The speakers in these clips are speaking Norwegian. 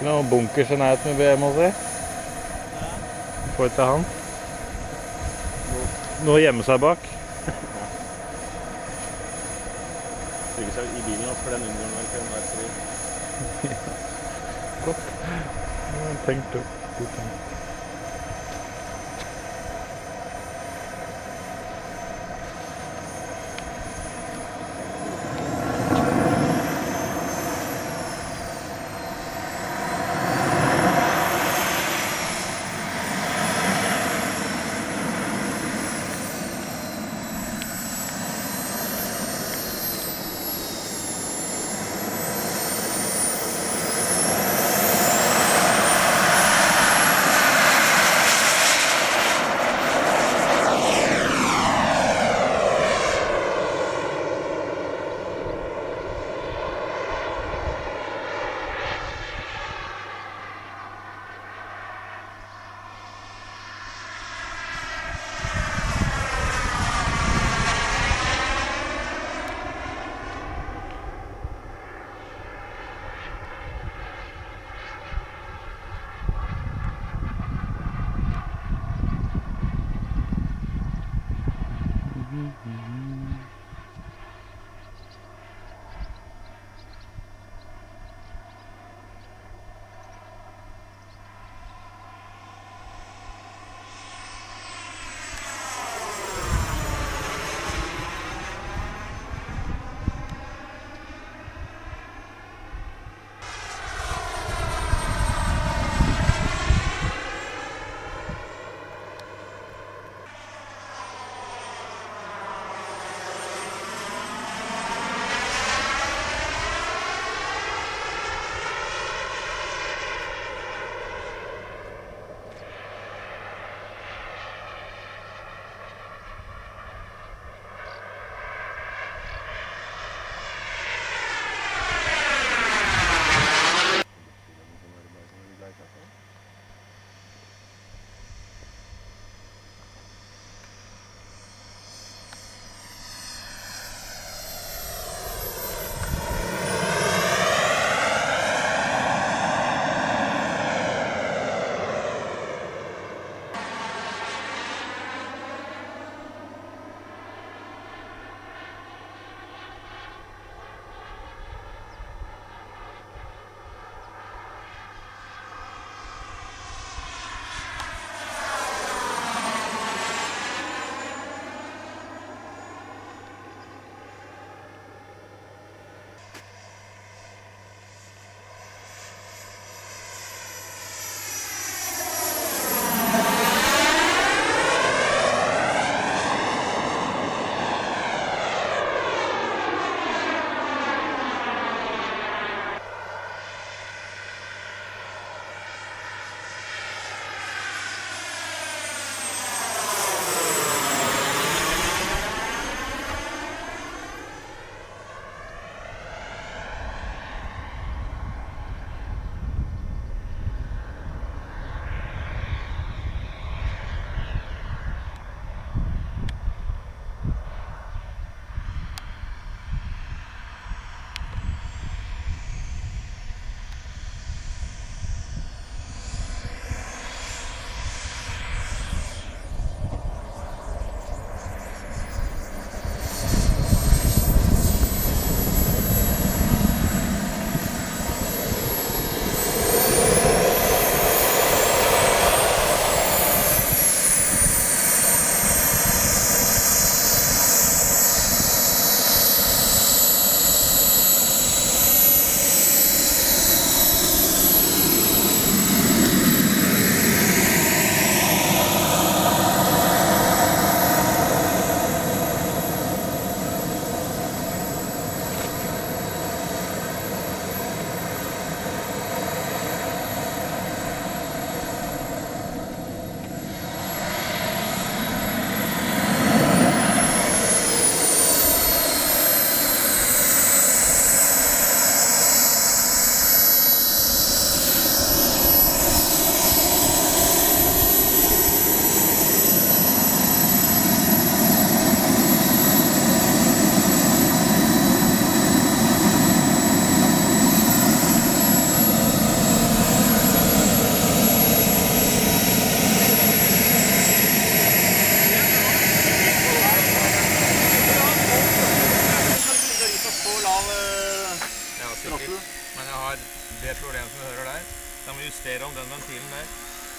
ikke noe bunkers i nærheten med BM hos deg? Får ikke han? Noe å gjemme seg bak? Trygger seg i bilen også, for den unngående kan være fri. Godt. Tenkt du. God tenkt.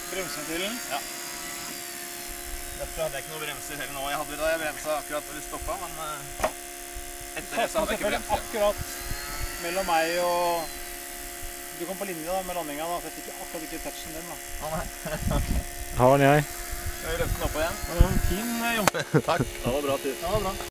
bremseventilen? Ja. Derfor hadde jeg ikke noen bremser heller nå. Jeg hadde da jeg bremsa akkurat når du stoppet, men etter det så hadde jeg ikke bremser. Akkurat mellom meg og... Du kom på linje da, med landinga da, så jeg fikk akkurat ikke touchen din da. Nei. Har den jeg. Skal vi løfte den opp igjen? Fin jobb. Takk. Det var bra tid. Det var bra.